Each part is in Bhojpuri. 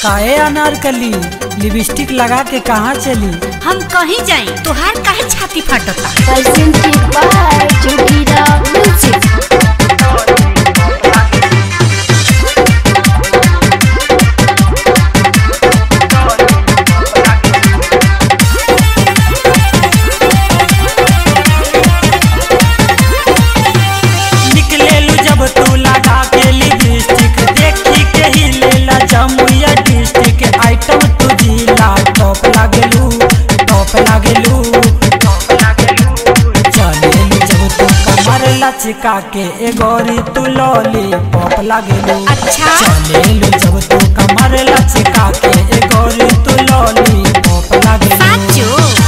काहे अनारकली लिपस्टिक लगा के कहाँ चली? हम कहीं जाई तोहार काहे छाती फटता? निकलेलू जब तू लगा के लिपस्टिक, देखी के ही लेला जमुइया डिस्ट्रिक्ट आइटम तू जिला टॉप लागेलू चलेलू जब तू कमर लचका के एगोरी तू लॉलीपॉप लागेलू। अच्छा चलेलू जब तू कमर लचका के एगोरी तू लॉलीपॉप लागेलू। साचो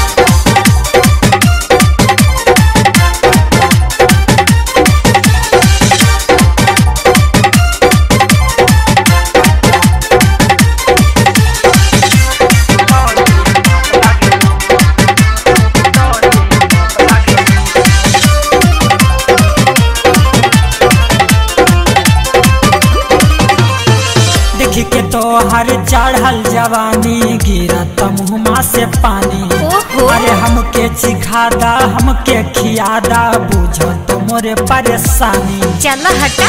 के तो हर चढ़ल जवानी गिरत मुँहमा से पानी। अरे हमके चिखादा हमके खियादा बुझो तो मोरे परेशानी। चल हटा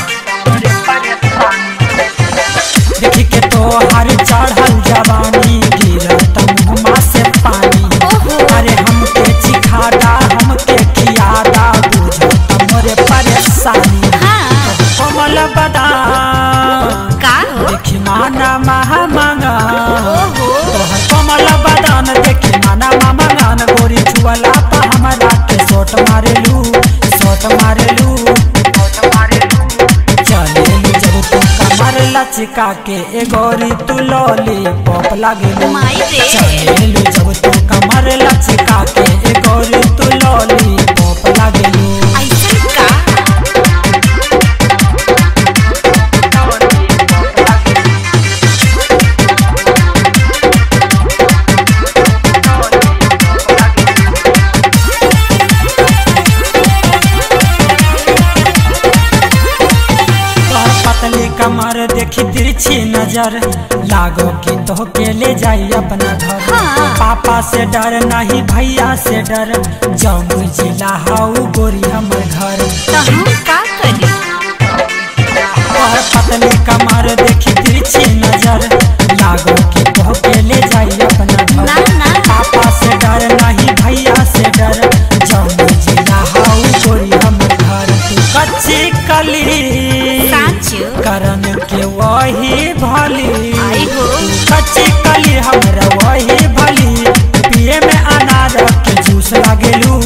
देखी के तो हर चढ़ल जवानी गिरत मुँहमा से पानी। अरे हमके चिखादा हमके खियादा बुझो तो मोरे परेशानी। कोमल बदान देखी माना महा मांगा तोहर कोमल बदान देखी माना मांगान गोरी छुअला पा हमरा के सोट मारेलू चलेलू जब तू कमर लचका के एगोरी तू लॉलीपॉप लागेलू। चलेलू जब तू कमर लचका के एगोरी तू लॉलीपॉप लागेलू। कमर देखी तिरछी नजर लागो कि तो के ले जाई अपना घर। पापा से डर नहीं भैया से डर जमुई जिला हाउ गोरी हमर घर। का करी पतली कमर देखी तिरछी नजर लागो कि तो के ले जाई अपना घर। पापा से डर नहीं भैया से डर जमुई जिला हाउ गोरी हमर घर। तू कच्ची कली करन के वही भली कच्ची कली हमरा वही भली पिए में अनार के जूस लागेलू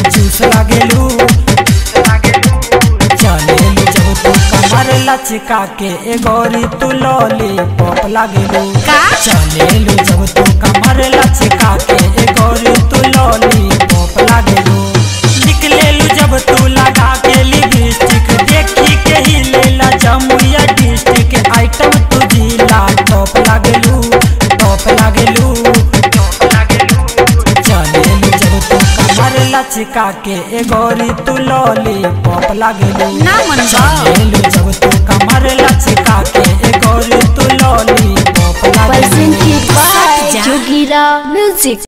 चलेलू जब तू कमर लचका के एगोरी तू लॉलीपॉप लागेलू। चलेलू जब तू कमर लचका के एगोरी तू लॉलीपॉप लागेलू। निकलेलू जब तू लगा के लिपस्टिक, देखी के ही लेला जमुइया डिस्ट्रिक्ट आइटम तू जिला टॉप लागेलू चलेलू जब तू कमर लचका के एगोरी तू लॉलीपॉप लागेलू। चलेलू जब तू कमर लचका के एगोरी तू लॉलीपॉप लागेलू। जोगीरा म्यूजिक।